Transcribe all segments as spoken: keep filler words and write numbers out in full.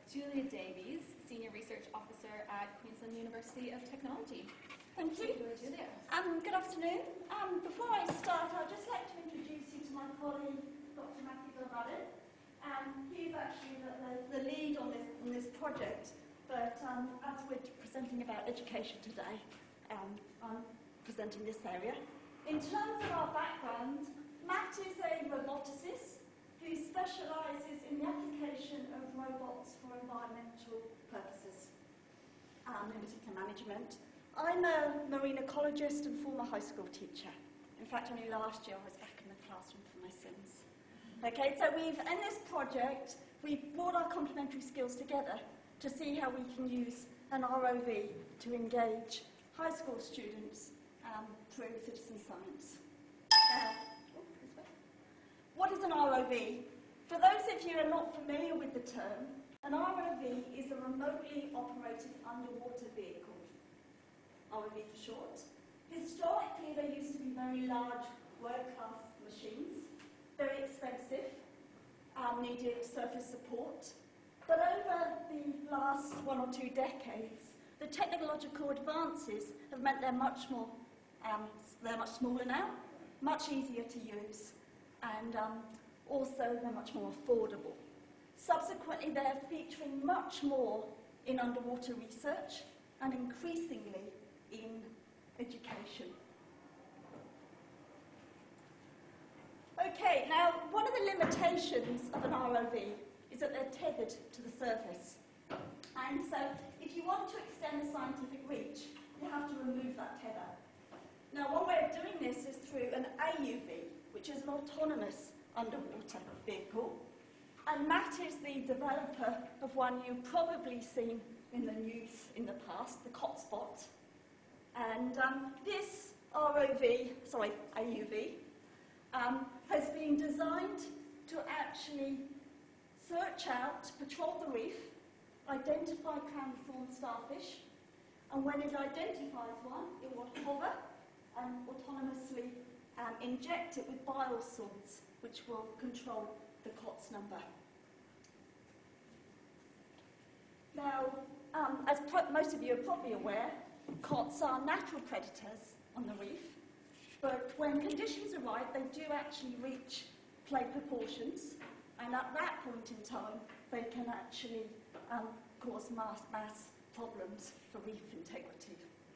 Davies, Senior Research Officer at Queensland University of Technology. Thank you. Julia. Um, good afternoon. Um, before I start, I'd just like to introduce you to my colleague, Doctor Dunbabin. Um, he's actually the, the, the lead on this, on this project, but um, as we're presenting about education today, um, I'm presenting this area. In terms of our background, Matt is a roboticist who specialises in the application of robots for environmental purposes, um, in particular management. I'm a marine ecologist and former high school teacher. In fact, only last year I was back in the classroom for my sins. Okay, so we've, in this project, we've brought our complementary skills together to see how we can use an R O V to engage high school students um, through citizen science. Uh, oh, this way. What is an R O V? For those of you who are not familiar with the term, an R O V is a remotely operated underwater vehicle. R O V for short. Historically, they used to be very large, world-class machines, very expensive, um, needed surface support. But over the last one or two decades, the technological advances have meant they're much more, um, they're much smaller now, much easier to use, and um, also they're much more affordable. Subsequently, they're featuring much more in underwater research and increasingly in education. Okay, now one of the limitations of an R O V is that they're tethered to the surface. And so if you want to extend the scientific reach, you have to remove that tether. Now one way of doing this is through an A U V, which is an autonomous underwater vehicle. And Matt is the developer of one you've probably seen in the news in the past, the Hotspot. And um, this R O V, sorry, A U V, um, has been designed to actually search out, patrol the reef, identify crown-thorn starfish, and when it identifies one, it will hover and autonomously um, inject it with bile salts, which will control the C O T S number. Now, um, as most of you are probably aware, C O T S are natural predators on the reef, but when conditions are right, they do actually reach play proportions, and at that point in time, they can actually um, cause mass, mass problems for reef integrity.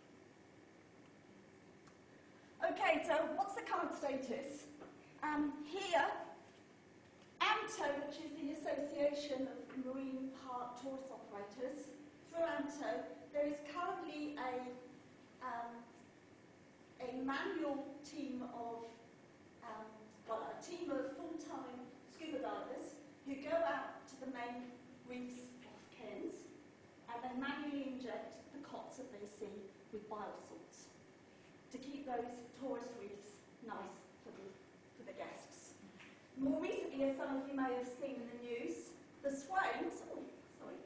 Okay, so what's the current status? Um, here, A M T O, which is the Association of Marine Park Tourist Operators, through A M T O, there is currently a, um, a manual team of, um, well, a team of full-time scuba divers who go out to the main reefs of Cairns and they manually inject the C O T S that they see with bile salts to keep those tourist reefs nice for the, for the guests. More recently, as some of you may have seen in the news, the swains, oh, sorry,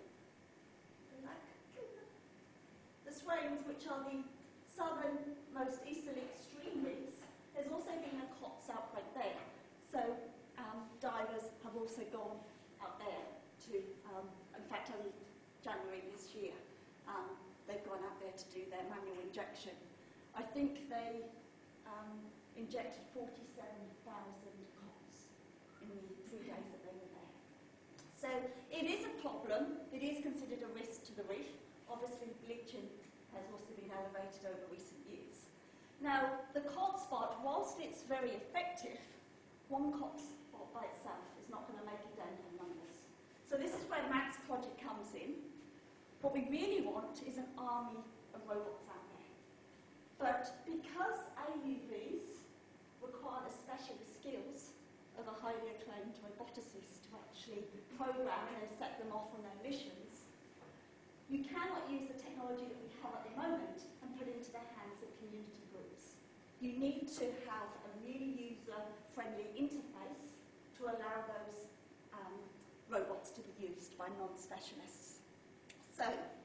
the swains, which are the southernmost easterly extreme reefs, there's also been a C O T S outbreak there. So um, divers have also gone out there to, um, in fact, only January this year, um, they've gone out there to do their manual injection. I think they um, injected forty-seven thousand C O T S in the three days that they were there. So it is a problem. It is considered a risk to the reef. Obviously, bleaching has also been elevated over recent years. Now, the C O T spot, whilst it's very effective, one C O T spot by itself is not going to make a dent in numbers. So this is where Matt's project comes in. What we really want is an army of robots out there. But because A U Vs require the specialist skills of a highly acclaimed roboticist to actually program and set them off on their missions, you cannot use the technology that we have at the moment and put it into the hands of community groups. You need to have a really user-friendly interface to allow those um, robots to be used by non-specialists. So,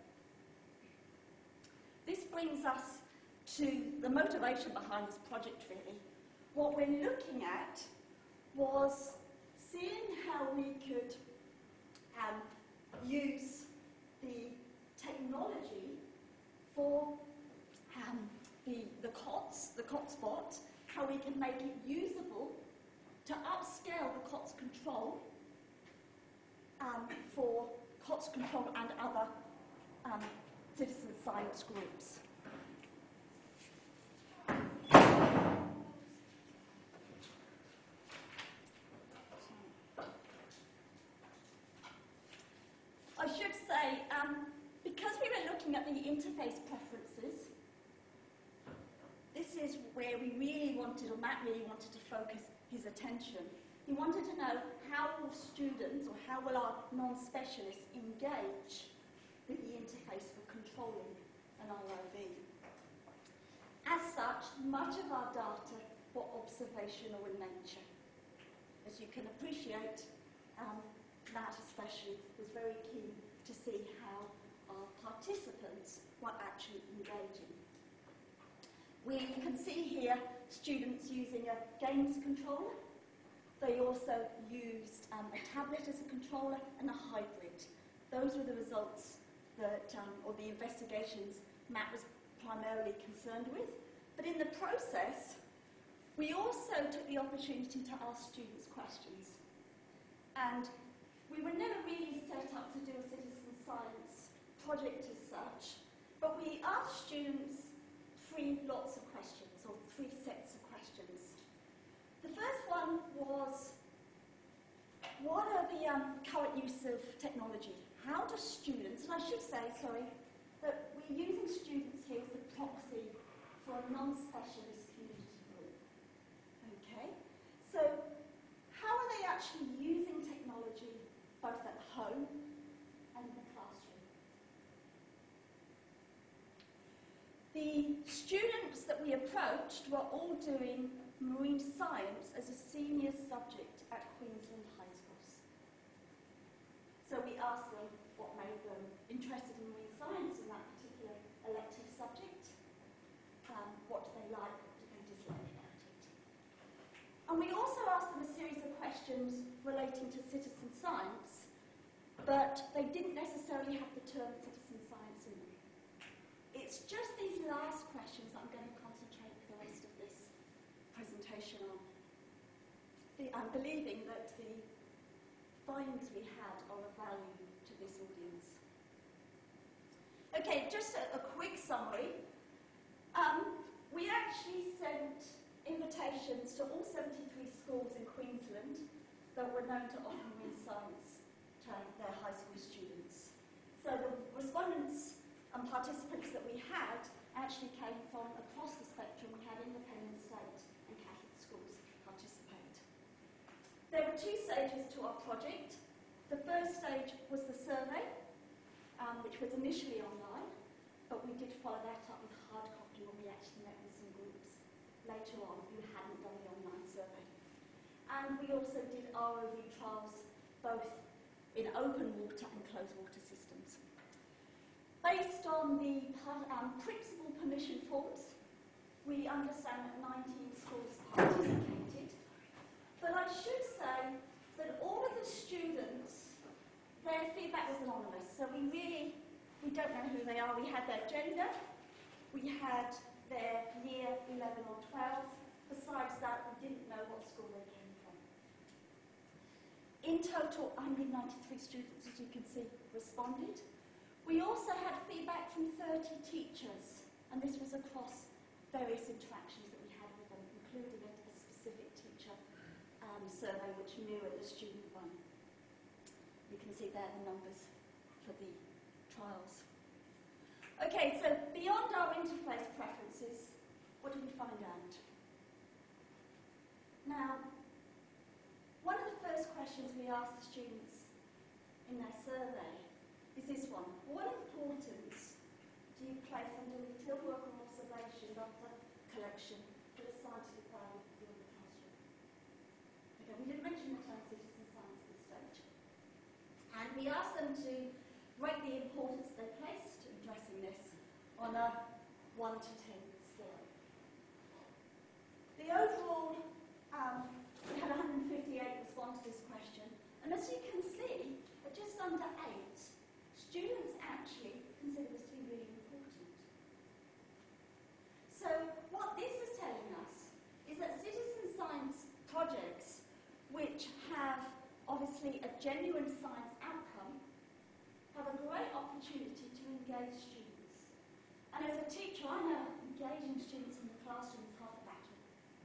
this brings us to the motivation behind this project, really. What we're looking at was seeing how we could um, use the technology for um, the, the C O T S, the C O T S bot, how we can make it usable to upscale the C O T S control um, for C O T S control and other um, citizen science groups. I should say, um, because we were looking at the interface preferences, this is where we really wanted, or Matt really wanted to focus his attention. He wanted to know how will students, or how will our non-specialists engage with the interface for controlling an R O V. As such, much of our data were observational in nature. As you can appreciate, um, Matt especially was very keen to see how our participants were actually engaging. We can see here students using a games controller. They also used um, a tablet as a controller and a hybrid. Those were the results that, um, or the investigations Matt was primarily concerned with. But in the process, we also took the opportunity to ask students questions. And we were never really set up to do a citizen science project as such, but we asked students three lots of questions, or three sets of questions. The first one was, what are the um, current use of technology? How do students, and I should say, sorry, that we're using students here as a proxy for a non-specialist community group. Okay? So, how are they actually using technology both at home and in the classroom? The students that we approached were all doing marine science as a senior subject at Queensland High Schools. So we asked them what made them interested in marine science in that particular elective subject. Um, what do they like, what do they dislike about it? And we also asked them a series of questions relating to citizen science, but they didn't necessarily have the term citizen science in them. It's just these last questions that I'm going to concentrate the rest of this presentation on. The, I'm believing that the findings we had are of value to this audience. Okay, just a, a quick summary. Um, we actually sent invitations to all seventy-three schools in Queensland that were known to offer marine science to their high school students. So the respondents and participants that we had actually came from across the spectrum. We had independent state and Catholic schools participate. There were two stages to our project. The first stage was the survey, um, which was initially online, but we did follow that up with hard copy when we actually met with some groups later on who hadn't done the online survey. And we also did R O V trials both in open water and closed water systems. Based on the um, principal permission forms, we understand that nineteen schools participated. But I should say that all of the students, their feedback was anonymous. So we really, we don't know who they are. We had their gender, we had their year eleven or twelve. Besides that, we didn't know what school they came from. In total, one hundred ninety-three students, as you can see, responded. We also had feedback from thirty teachers, and this was across various interactions that we had with them, including a, a specific teacher um, survey which mirrored the student one. You can see there the numbers for the trials. Okay, so beyond our interface preferences, what did we find out? Now, one of the first questions we asked the students in their survey is this one. What importance do you place on doing fieldwork or observation data collection for the scientific value beyond the classroom? Okay, we didn't mention the term citizen science at this stage. And we asked them to rate the importance they placed to addressing this on a one to ten scale. The overall, um, we had one hundred fifty-eight respond to this question, and as you can see, at just under eight, students actually consider this to be really important. So what this is telling us is that citizen science projects which have obviously a genuine science outcome have a great opportunity to engage students. And as a teacher, I know engaging students in the classroom is half the battle.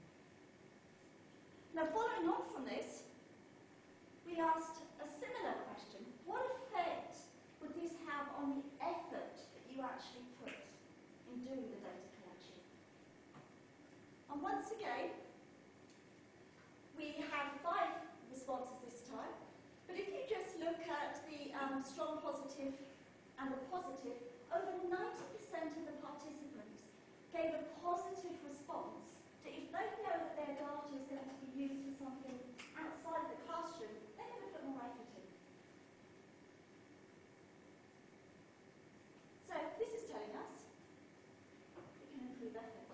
Now, following on from this, we asked a similar question. What effect would this have on the effort that you actually put in doing the data collection? And once again, we have five responses this time. But if you just look at the um, strong positive and the positive, over ninety percent of the participants gave a positive response to if they know that their data is going to be used for something outside the classroom, they're going to put more effort in. So this is telling us we can improve effort.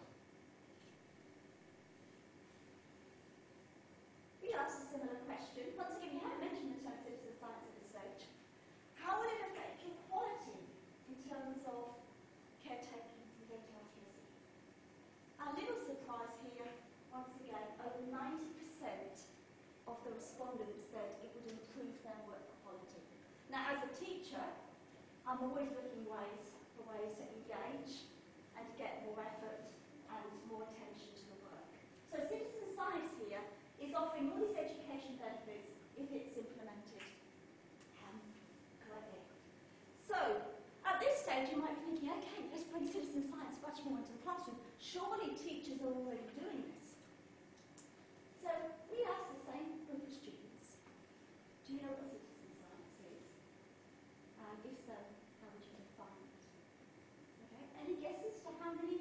We asked a similar question. Once again, we haven't mentioned the term citizen science at this stage. How will it affect your quality in terms of caretaking and data accuracy? A little surprise here, once again, over ninety percent of the respondents said it would improve their work quality. Now, as a teacher, I'm always looking ways for ways to engage and to get more effort and more attention to the work. So citizen science here is offering all these education benefits if it's implemented um, correctly. So, at this stage you might be thinking, okay, let's bring citizen science much more into the classroom. Surely teachers are already doing this. So, we asked the same group of students, do you know what citizen science is? And if so, how would you define it? Okay, any guesses to how many?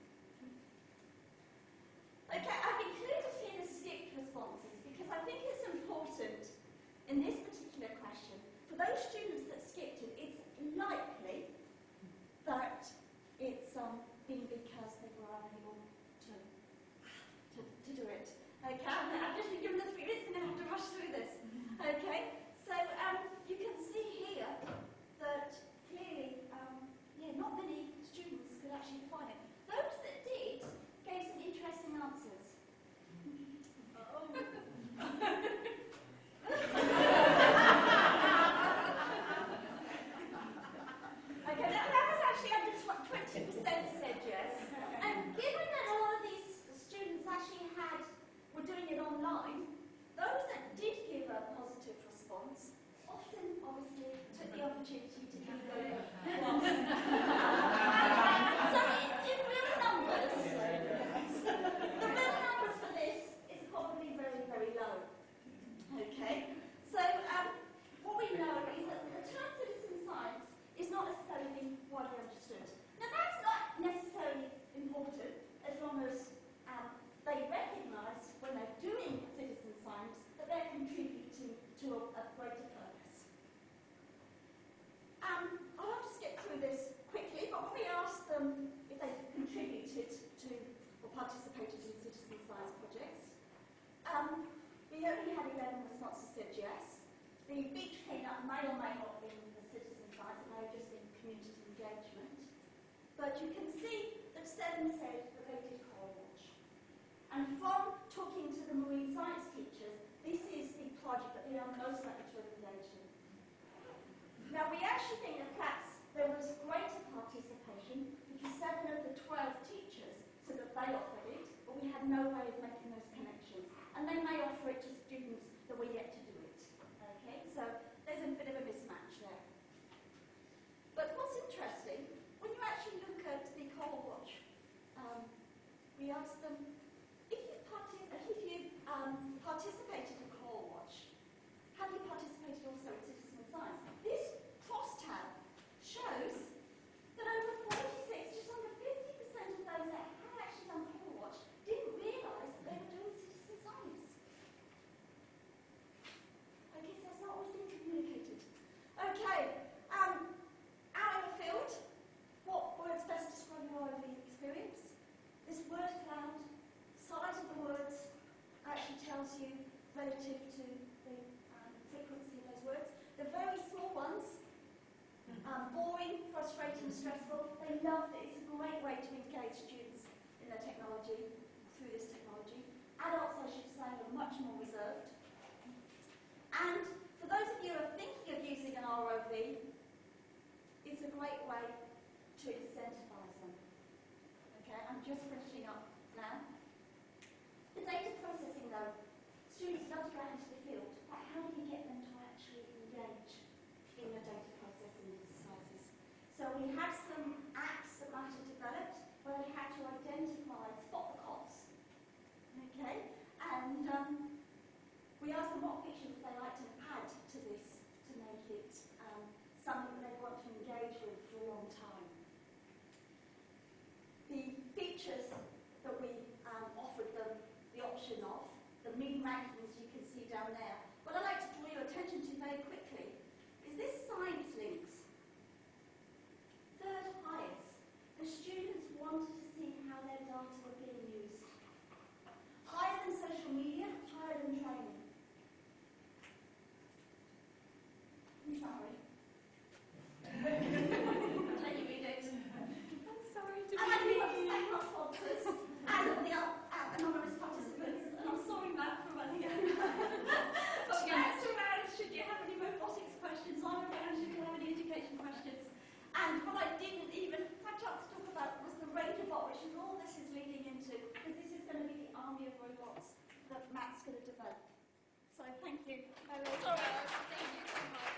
Okay, I've included here the skipped responses because I think it's important in this particular question. For those students that skipped it, it's likely that it's um, been because they were unable to, to, to do it. Okay, I've just been given the three minutes and then I have to rush through this. Okay, so um, you can see here that clearly, um, yeah, not many students could actually define it. Those that did gave some interesting answers. Oh. Okay, that, that was actually under twenty percent said yes. And given that a lot of these students actually had, were doing it online, those that did give a positive response often, obviously, took the opportunity to do very well. So in, in real numbers, the real numbers for this is probably very, very low. Okay? So um, what we know is that the term citizen science is not necessarily being widely understood. Now that's not necessarily important as long as um, they recognise when they're doing citizen science that they're contributing to a, a greater purpose. Um, I'll have to skip through this quickly, but when we asked them if they contributed to or participated in citizen science projects, um, we only had eleven responses said yes. The beach clean-up may or may not be the citizen science, it may have just been community engagement. But you can see that seven said that they did coral watch. And from talking to the marine science teachers, this is the project that they are most likely to have engaged in. Now, we actually think that perhaps there was greater participation because seven of the twelve teachers said that they offered it, but we had no way of making those connections. And they may offer it to students that were yet to do it. Okay, so there's a bit of a mismatch there. But what's interesting, when you actually look at the coral watch, um, we asked them, if you, partic if you um, participated in coral watch, have you participated also in citizen science? This crosstab shows that over forty-six, just under fifty percent of those that had actually done coral watch didn't realise that they were doing citizen science. and stressful. They loved it. It's a great way to engage students in their technology, through this technology. Adults, I should say, are much more reserved. And for those of you who are thinking of using an R O V, it's a great way to incentivise them. Okay, I'm just finishing up now. The data processing, though, students love to go out into the field, but how do you get them to actually engage in your data processing exercises? So we had some apps that Matt had developed where they had to identify, spot the cops. Okay, and um, we asked them what features they like to add to this to make it um, something that they want to engage with for a long time. The features that we um, offered them the option of, the mean rankings you can see down there. What I'd like to draw your attention to very quickly is this science links. Third highest. The students wanted to see how their data were being used. Higher than social media, higher than training. I'm sorry. I'll let you read it. I'm sorry to And I do be want to thank our sponsors and the uh, anonymous participants. And I'm sorry, Matt, for running over. But Matt's around should you have any robotics questions. I'm around should you have any education questions. And what I didn't even have a chance to talk about was the Rangerbot, which is all this is leading into, because this is going to be the army of robots that Matt's going to develop. So thank you. All right. Thank you so much.